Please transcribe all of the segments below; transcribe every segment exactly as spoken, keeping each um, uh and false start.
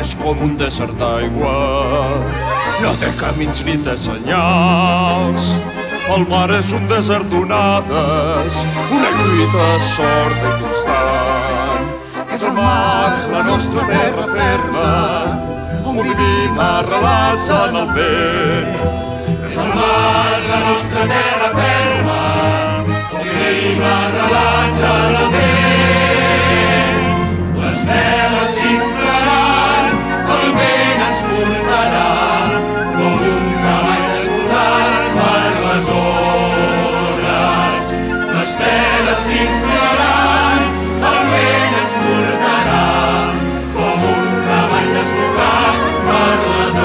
és com un desert d'aigua, no té camins ni té senyals. El mar és un desert d'onades, una lluita sorda i constant. És el mar, la nostra terra ferma, on vivim arrelats en el vent. És el mar, la nostra terra ferma, on vivim arrelats en el vent. Les veles s'inflaran, el vent ens portarà, com un cavall desbocat per les ones. Les veles s'inflaran, el vent ens portarà, com un cavall desbocat per les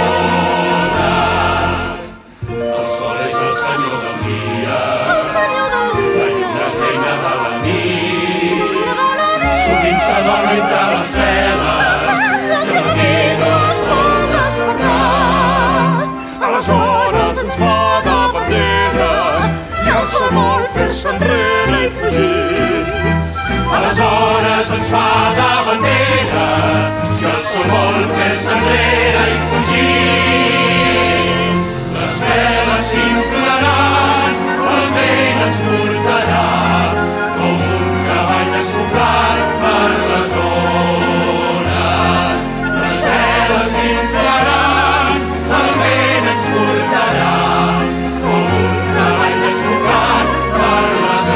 ones. El sol és el senyor del dia, la lluna és reina de la nit. Sovint s'adorm entre les veles i el matí no es vol despertar. Aleshores ens fa de bandera i el sol vol fer-se enrere i fugir. Aleshores ens fa de bandera i el sol vol fer-se enrere i fugir. Les veles s'inflaran, el vent ens portarà, com un cavall desbocat per les ones. Les veles s'inflaran, el vent ens portarà, com un cavall desbocat per les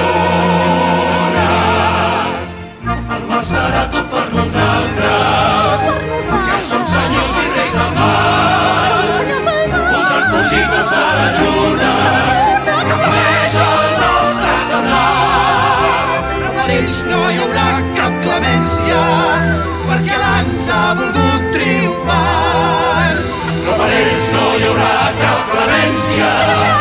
ones. El mar serà tot per nosaltres, que som senyors i reis del mar. Voldran fugir tots de la lluna, que fleix el nostre estendard. Però per ells no hi haurà cap clemència, perquè l'ans ha volgut triomfar. Però per ells no hi haurà cap clemència,